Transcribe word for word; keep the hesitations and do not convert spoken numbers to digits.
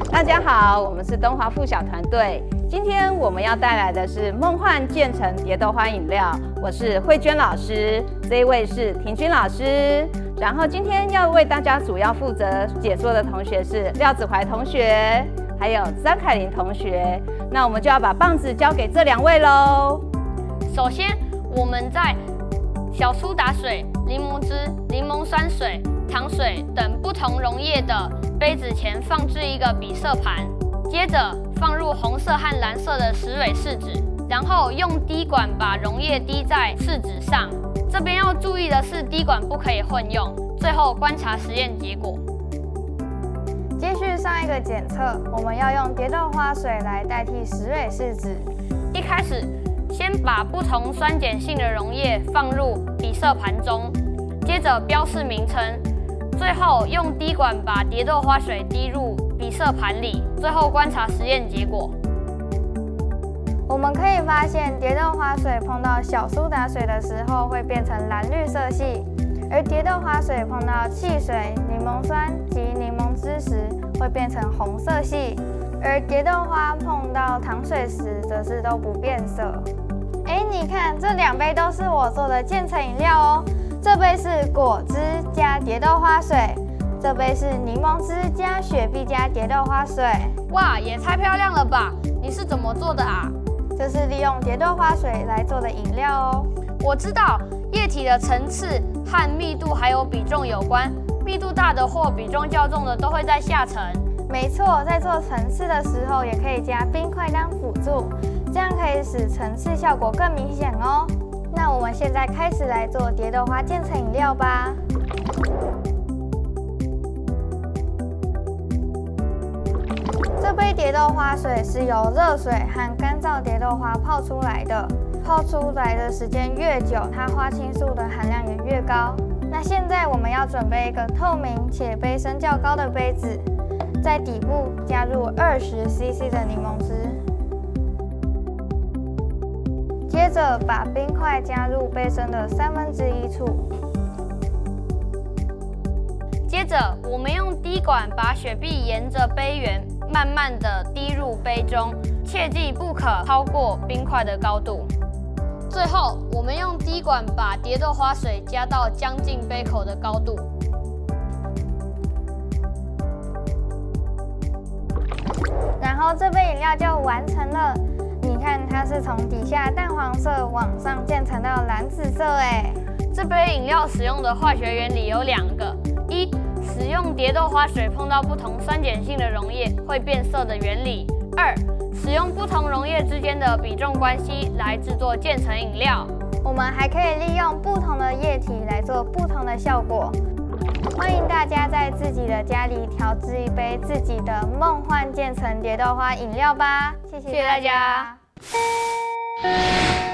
大家好，我们是东华附小团队。今天我们要带来的是梦幻渐层蝶豆花饮料，我是慧娟老师，这一位是婷君老师。然后今天要为大家主要负责解说的同学是廖子怀同学，还有张凯琳同学。那我们就要把棒子交给这两位喽。 首先，我们在小苏打水、柠檬汁、柠檬酸水、糖水等不同溶液的杯子前放置一个比色盘，接着放入红色和蓝色的石蕊试纸，然后用滴管把溶液滴在试纸上。这边要注意的是，滴管不可以混用。最后观察实验结果。 继续上一个检测，我们要用蝶豆花水来代替石蕊试纸。 一开始，先把不同酸碱性的溶液放入比色盘中，接着标示名称。最后用滴管把蝶豆花水滴入比色盘里，最后观察实验结果。 我们可以发现，蝶豆花水碰到小苏打水的时候会变成蓝绿色系，而蝶豆花水碰到汽水、柠檬酸及柠檬汁时会变成红色系，而蝶豆花碰到糖水时则是都不变色。哎，你看，这两杯都是我做的渐层饮料哦。这杯是果汁加蝶豆花水，这杯是柠檬汁加雪碧加蝶豆花水。 哇，也太漂亮了吧！你是怎么做的啊？ 这是利用蝶豆花水来做的饮料哦。 我知道，液体的层次和密度还有比重有关，密度大的或比重较重的都会在下层。 没错，在做层次的时候，也可以加冰块当辅助，这样可以使层次效果更明显哦。那我们现在开始来做蝶豆花渐层饮料吧。这杯蝶豆花水是由热水和干燥蝶豆花泡出来的，泡出来的时间越久，它花青素的含量也越高。那现在我们要准备一个透明且杯身较高的杯子，在底部加入二十 C C 的柠檬汁。接着把冰块加入杯身的三分之一处。 接着，我们用滴管把雪碧沿着杯缘慢慢的滴入杯中，切记不可超过冰块的高度。最后，我们用滴管把蝶豆花水加到将近杯口的高度。 然后这杯饮料就完成了。你看，它是从底下淡黄色往上渐层到蓝紫色哎。 这杯饮料使用的化学原理有两个：一、使用蝶豆花水碰到不同酸碱性的溶液会变色的原理；二、使用不同溶液之间的比重关系来制作渐层饮料。 我们还可以利用不同的液体来做不同的效果。欢迎大家在自己的家里调制一杯自己的梦幻渐层蝶豆花饮料吧！谢谢大家。